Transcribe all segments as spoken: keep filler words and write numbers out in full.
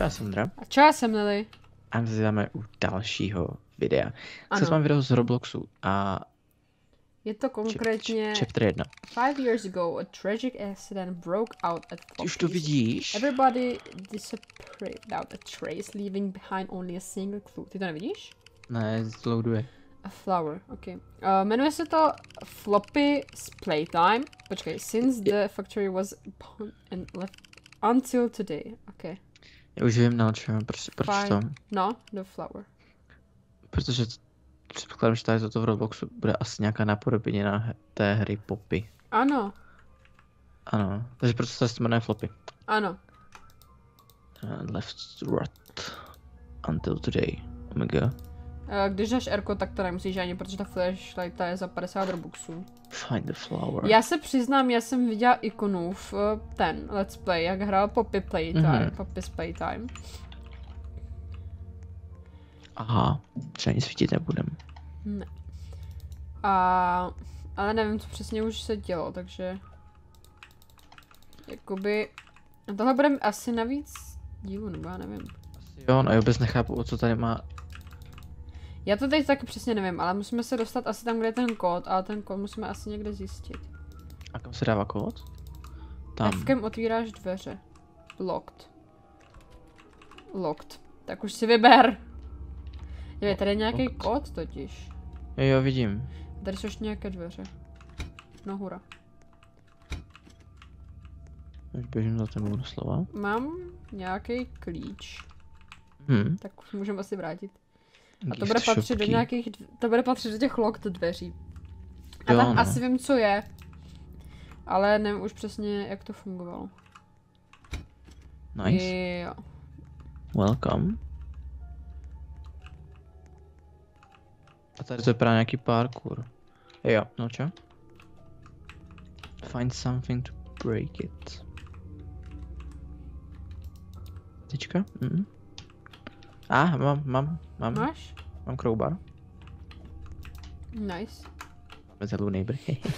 já jsem Dra. A čo já jsem Lily? A my se díváme u dalšího videa. Ano. Co s mám video z Robloxu a Je to konkrétně chapter jedna. Five years ago, a tragic accident broke out at Ty už to vidíš? Everybody disappeared without a trace, leaving behind only a single clue. Ty to nevidíš? Ne, zloaduje. A flower, ok. Uh, jmenuje se to Floppy's Playtime. Počkej, since the factory was upon and left until today. Ok. Já už vím na čem, proč, proč to? No, the flower. Protože předpokládám, že tady toto v Robloxu bude asi nějaká napodobenina té hry Poppy. Ano. Ano, takže proto se jmenuje Floppy. Ano. Uh, left rot until today. Oh my god. Když dáš Erko, tak to nemusíš ani, protože ta flashlight je za padesát robuxů. Find the flower. Já se přiznám, já jsem viděla ikonu v ten Let's Play, jak hrál Poppy Playtime, mm-hmm. Poppy's Playtime. Aha, že ani svítit nebudem. Ne. A, ale nevím, co přesně už se dělo, takže... Jakoby... A tohle bude asi navíc dílu, nebo já nevím. Asi jo, no já vůbec nechápu, o co tady má. Já to teď taky přesně nevím, ale musíme se dostat asi tam, kde je ten kód, ale ten kód musíme asi někde zjistit. A kam se dává kód? Tam. Fkem otvíráš dveře. Locked. Locked. Tak už si vyber. Je, tady je nějaký Locked. kód totiž. Jo, jo, vidím. Tady jsou ještě nějaké dveře. No hura. Už běžím za tebou doslova. Mám nějaký klíč. Hm. Tak můžeme asi vrátit. A to Gift bude patřit shop do key. nějakých, dv- to bude patřit do těch locked dveří. A Jo, tam no. asi vím, co je. Ale nevím už přesně, jak to fungovalo. Nice. Jo. Welcome. A tady to vypadá nějaký parkour. Jo, no čo? Find something to break it. Tyčka? Mm. Ah, mám, mám, mám, Máš? mám crowbar. Nice. Máme za neighbor.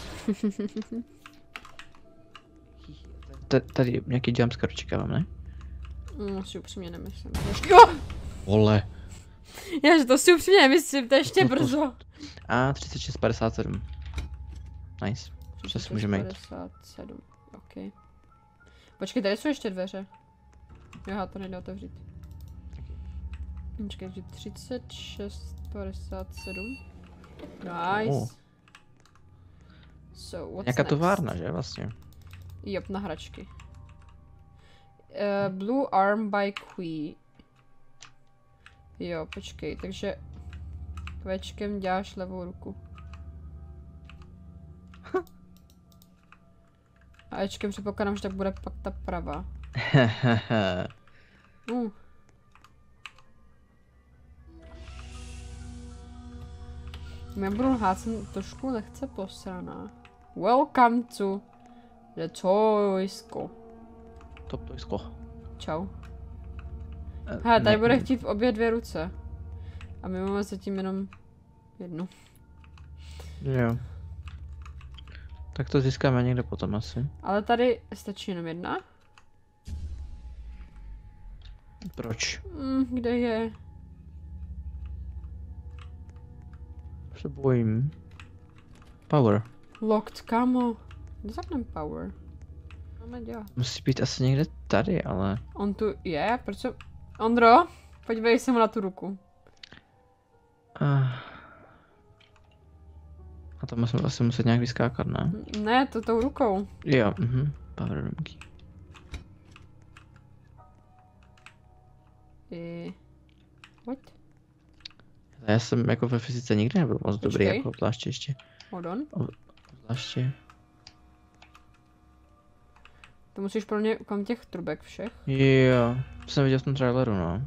T- tady nějaký jumpscare čekávám, ne? No, si upřímně nemyslím. Ještě... Jo! Vole. Já, že to si upřímně nemyslím, to je ještě brzo. A třicet šest padesát sedm. Nice. Co si můžeme jít? padesát sedm, ok. Počkej, tady jsou ještě dveře. Jo, to nejde otevřít. Počkej, takže třicet šest padesát sedm. Nice. Oh. So, what's Nějaká next? továrna, že vlastně? Jop, na hračky. Uh, Blue Arm by Quee. Jo, počkej, takže kvečkem děláš levou ruku. A ečkem předpokládám, že tak bude pak ta pravá. uh. Já budu lhát, jsem trošku lehce posraná. Welcome to the Toysko. Top toysko. Čau. Eh, Hele, tady ne- bude chtít v obě dvě ruce. A my máme zatím jenom jednu. Jo. Tak to získáme někde potom asi. Ale tady stačí jenom jedna. Proč? Hm, kde je? Se bojím. Power. Locked, kamo. Kde zapneme power? Máme dělat. Musí být asi někde tady, ale... On tu je, proč se... Ondro, podívej se mu na tu ruku. Uh... A tam musím asi muset nějak vyskákat, ne? Ne, to tou rukou. Jo, mhm. Power room key. I... What? Já jsem jako ve fyzice nikdy nebyl moc dobrý, Počkej. jako zvláště ještě. Hold on. Zvláště. To musíš pro mě kolem těch trubek všech. Jo, to jsem viděl v tom traileru, no.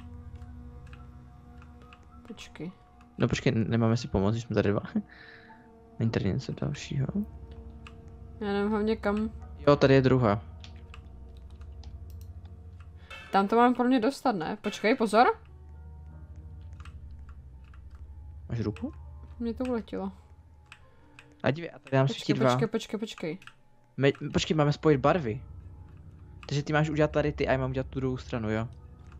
Počkej. No počkej, nemáme si pomoct, když jsme tady dva. Není tady něco dalšího. Já nevím hlavně kam. Jo, tady je druhá. Tam to máme pro mě dostat, ne? Počkej, pozor. Máš ruku? Mně to uletělo. A dívej, a tady nám Počkej, svítí dva. počkej, počkej, počkej. Me, počkej, máme spojit barvy. Takže ty máš udělat tady ty a já mám udělat tu druhou stranu, jo?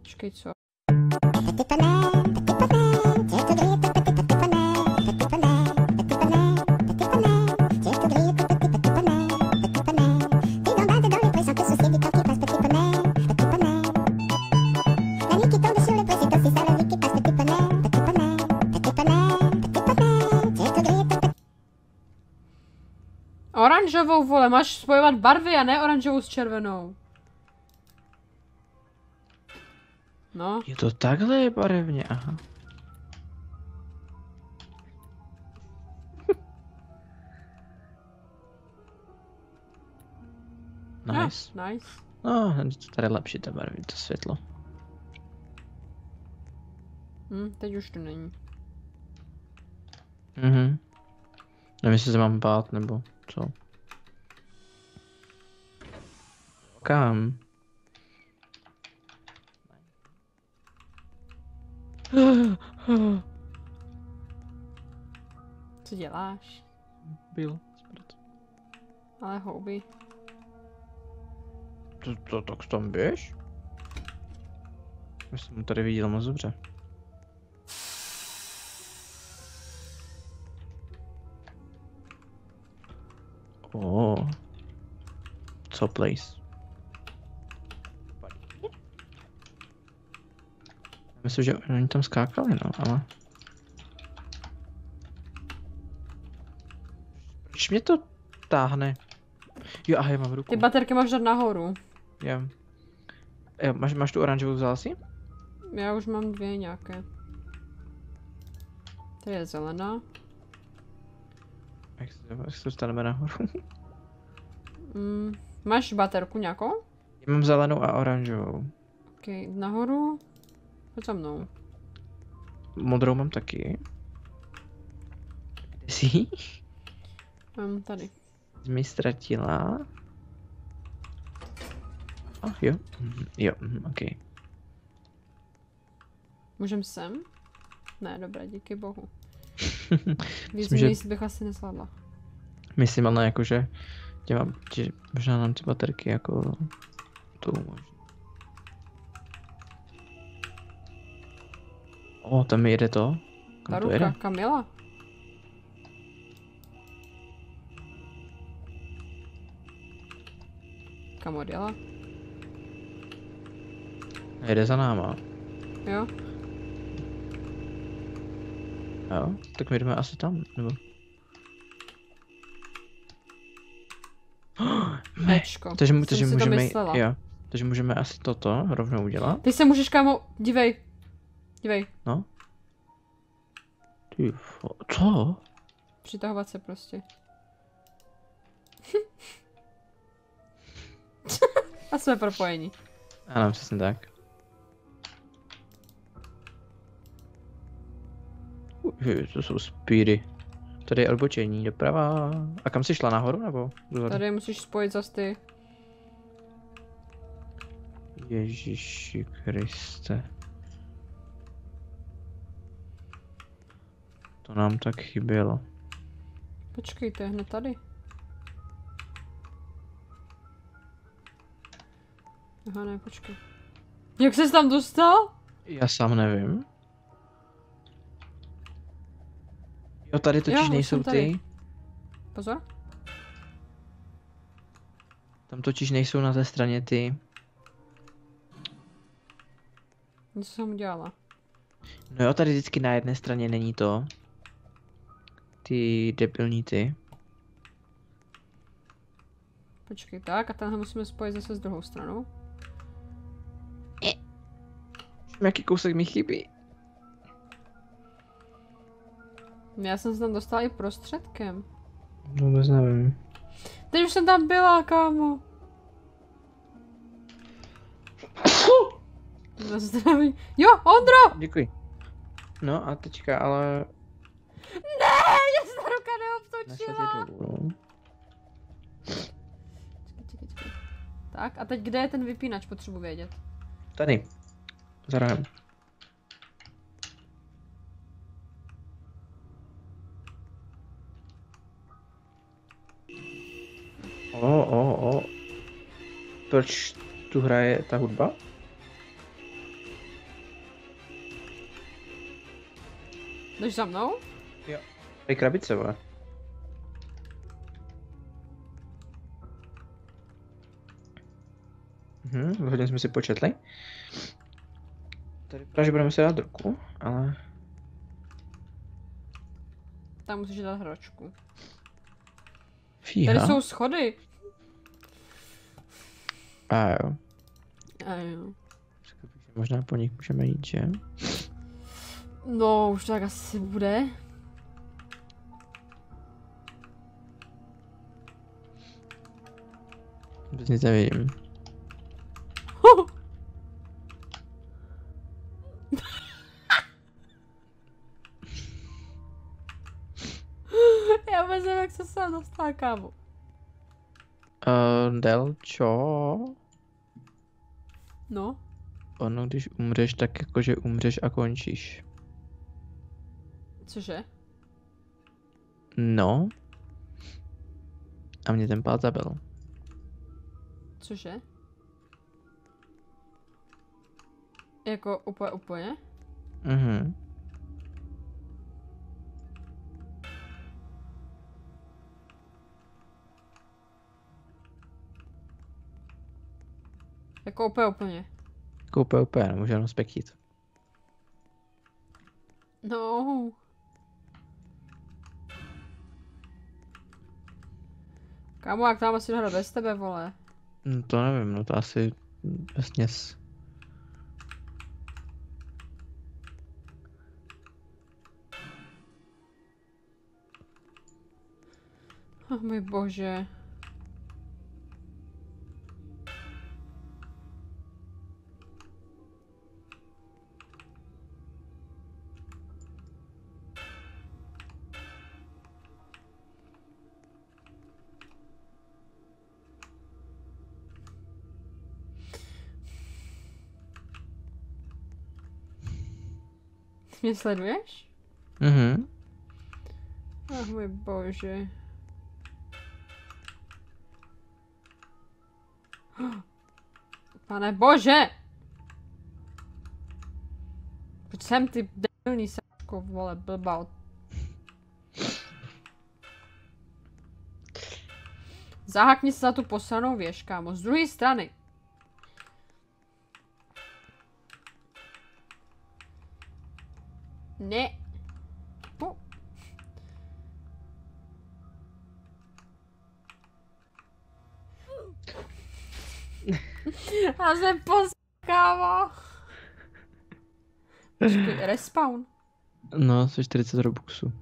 Počkej, co? Oranžovou, vole, máš spojovat barvy a ne oranžovou s červenou. No. Je to takhle barevně, aha. Nice. Ah, nice. No, tady je lepší ta barvy, to světlo. Hm, teď už to není. Mhm. Nevím, jestli se mám bát, nebo co. Kam? Co děláš? Byl. Ale houby. To, to, tak tam běž? Já jsem mu tady viděl moc dobře. Oh. Co place? Myslím, že oni tam skákali, no, ale... Proč mě to táhne? Jo, aha, já mám ruku. Ty baterky máš dát nahoru. Jo. Jo, máš, máš tu oranžovou vzal si? Já už mám dvě nějaké. Tady je zelená. Jak se, jak se dostaneme nahoru? Mm, máš baterku nějakou? Já mám zelenou a oranžovou. Ok, nahoru. Pojď za mnou. Modrou mám taky. Kde jsi? Um, tady. Jsi mi ztratila. Oh, jo. Mhm, jo, mhm, ok. Můžem sem? Ne, dobré, díky bohu. Víc Myslím, že- míst bych asi nezvládla. Myslím, ale jakože tě mám, tě, možná nám ty baterky jako to umožní. O, tam mi jede to. Ta Kam to jede? ruka, kam jela? Kam odjela? Jede za náma. Jo? Jo, tak my jdeme asi tam, nebo? Ne, Ečko. takže, Jsem takže si to můžeme, myslela. jo, takže můžeme asi toto rovnou udělat. Ty se můžeš, kámo, dívej. Dívej, No. Ty fo- co? přitahovat se prostě. A jsme propojení. Ano, přesně tak. Uj, to jsou speedy. Tady je odbočení doprava. A kam jsi šla, nahoru nebo dozadu? Tady musíš spojit zas ty. Ježíši Kriste. To nám tak chybělo. Počkej, to je hned tady. Aha, ne, počkej. Jak ses tam dostal? Já sám nevím. Jo, tady totiž Jo, už nejsou jsem tady. ty. Pozor. Tam totiž nejsou na té straně ty. Něco jsem udělala. No jo, tady vždycky na jedné straně není to. Ty debilní ty. Počkej, tak a tenhle musíme spojit zase s druhou stranou. Jaký kousek mi chybí? Já jsem se tam dostala i prostředkem. Vůbec nevím. Teď už jsem tam byla, kámo. Na zdraví. Jo, Ondro! Děkuji. No a teďka ale... Ne, já se ta ruka Našla neobtočila. tě dolů. Čekaj, čekaj, čekaj. Tak a teď kde je ten vypínač, potřebuji vědět. Tady. Za rohem. O, o, o. Proč tu hraje ta hudba? Jdeš za mnou? Jo. Je krabice, vole. Mhm, hodně jsme si početli. Tady vypadá, že budeme se dát ruku, ale... Tam musíš dát hračku. Fíha. Tady jsou schody. A jo. A jo. Možná po nich můžeme jít, že? No, už to tak asi bude. Vůbec nic nevidím. Já vůbec nevím, jak se sem dostala, kámo. Uh, Delčo? No. Ono, když umřeš, tak jakože umřeš a končíš. Cože? No. A mě ten pát zabil. Cože? Jako úplně, úplně? Mhm. Jako úplně, úplně. Koupě úplně, nemůžu jenom spektit. No. Kámo, jak tam asi dohrát bez tebe, vole? No to nevím, no to asi vesměs. Oh, můj bože. Mě sleduješ? Mhm. Ach, můj bože. Pane bože! Proč jsem ty debilní sáčko, vole, blbal. Zahakni se za tu posranou věž, kámo, z druhé strany. Ne. Po. Já jsem poskáva. Počkej, respawn. No, to je čtyřicet robuxů.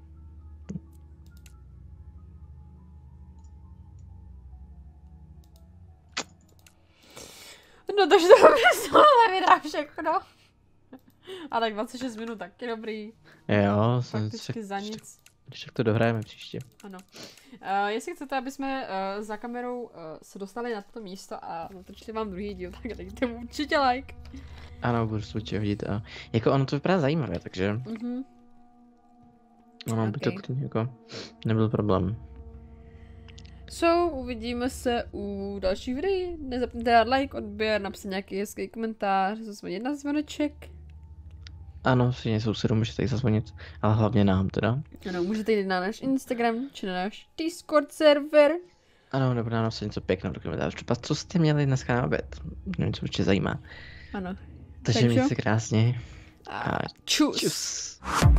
No takže to by nevydá všechno. A tak dvacet šest minut taky dobrý. Jo, jsem Fakticky za nic. Když tak to dohrajeme příště. Ano. Uh, jestli chcete, aby jsme uh, za kamerou uh, se dostali na toto místo a natočili vám druhý díl, tak dejte mu určitě like. Ano, budu se určitě hodit a jako ono to vypadá zajímavé, takže Mhm. ono by to Okay. klidně jako nebyl problém. So, uvidíme se u dalších videí. Nezapomeňte dát like, odběr, napsat nějaký hezký komentář, zazvonit na zvoneček. Ano, si něco sousedů můžete jich zazvonit, ale hlavně nám teda. Ano, můžete jít na náš Instagram, či na náš Discord server. Ano, nebo nám napsat něco pěkného do komentářů. Třeba co jste měli dneska na oběd? Nevím, co určitě zajímá. Ano. Takže Takže- mějte se krásně. A čus. Čus.